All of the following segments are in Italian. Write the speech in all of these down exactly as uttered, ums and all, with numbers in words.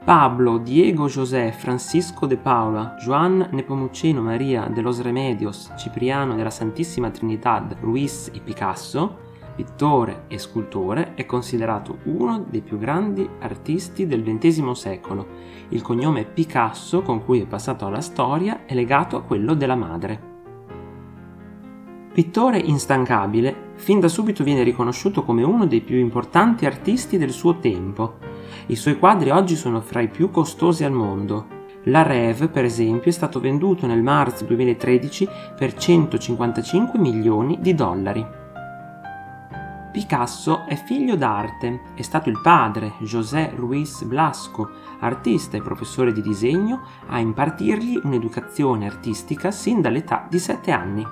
Pablo, Diego José, Francisco de Paula, Juan Nepomuceno María de los Remedios, Cipriano della Santissima Trinidad, Ruiz y Picasso, pittore e scultore, è considerato uno dei più grandi artisti del ventesimo secolo. Il cognome Picasso, con cui è passato alla storia, è legato a quello della madre. Pittore instancabile, fin da subito viene riconosciuto come uno dei più importanti artisti del suo tempo. I suoi quadri oggi sono fra i più costosi al mondo. La Rêve, per esempio, è stato venduto nel marzo duemilatredici per centocinquantacinque milioni di dollari. Picasso è figlio d'arte, è stato il padre, José Ruiz Blasco, artista e professore di disegno, a impartirgli un'educazione artistica sin dall'età di sette anni.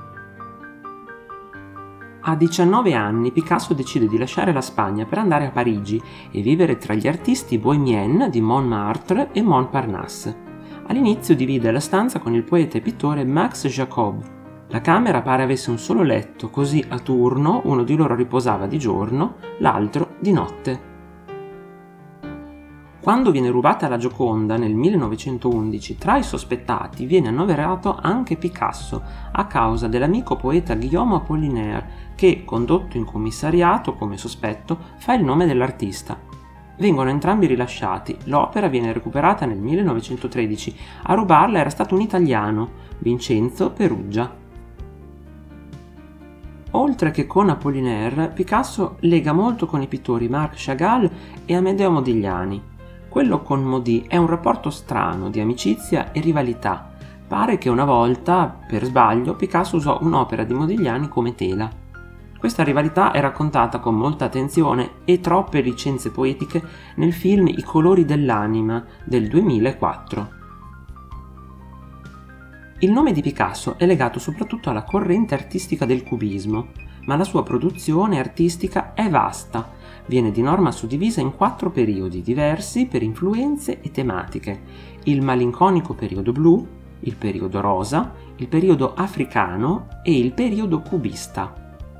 A diciannove anni Picasso decide di lasciare la Spagna per andare a Parigi e vivere tra gli artisti bohémien di Montmartre e Montparnasse. All'inizio divide la stanza con il poeta e pittore Max Jacob. La camera pare avesse un solo letto, così a turno uno di loro riposava di giorno, l'altro di notte. Quando viene rubata la Gioconda nel millenovecentoundici, tra i sospettati viene annoverato anche Picasso a causa dell'amico poeta Guillaume Apollinaire che, condotto in commissariato come sospetto, fa il nome dell'artista. Vengono entrambi rilasciati, l'opera viene recuperata nel millenovecentotredici, a rubarla era stato un italiano, Vincenzo Peruggia. Oltre che con Apollinaire, Picasso lega molto con i pittori Marc Chagall e Amedeo Modigliani. Quello con Modi è un rapporto strano di amicizia e rivalità. Pare che una volta, per sbaglio, Picasso usò un'opera di Modigliani come tela. Questa rivalità è raccontata con molta attenzione e troppe licenze poetiche nel film I colori dell'anima del duemilaquattro. Il nome di Picasso è legato soprattutto alla corrente artistica del cubismo, ma la sua produzione artistica è vasta. Viene di norma suddivisa in quattro periodi diversi per influenze e tematiche: il malinconico periodo blu, il periodo rosa, il periodo africano e il periodo cubista.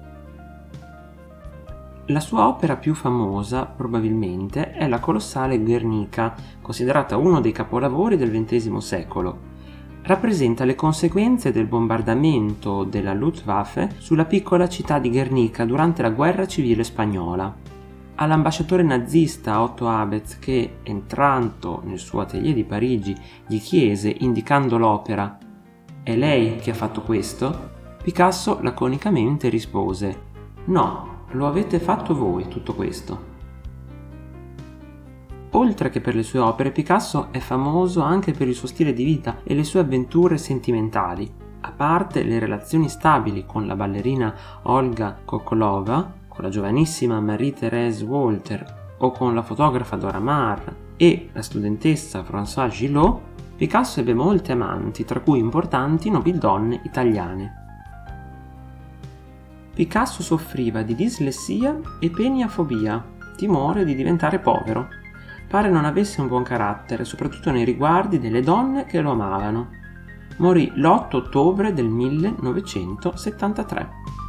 La sua opera più famosa, probabilmente, è la colossale Guernica, considerata uno dei capolavori del ventesimo secolo. Rappresenta le conseguenze del bombardamento della Luftwaffe sulla piccola città di Guernica durante la guerra civile spagnola. All'ambasciatore nazista Otto Abetz, che, entrando nel suo atelier di Parigi, gli chiese, indicando l'opera: «È lei che ha fatto questo?», Picasso laconicamente rispose: «No, lo avete fatto voi tutto questo». Oltre che per le sue opere, Picasso è famoso anche per il suo stile di vita e le sue avventure sentimentali. A parte le relazioni stabili con la ballerina Olga Kokolova, con la giovanissima Marie-Thérèse Walter o con la fotografa Dora Maar e la studentessa Françoise Gillot, Picasso ebbe molte amanti, tra cui importanti nobildonne italiane. Picasso soffriva di dislessia e peniafobia, timore di diventare povero. Pare non avesse un buon carattere, soprattutto nei riguardi delle donne che lo amavano. Morì l'otto ottobre del millenovecentosettantatré.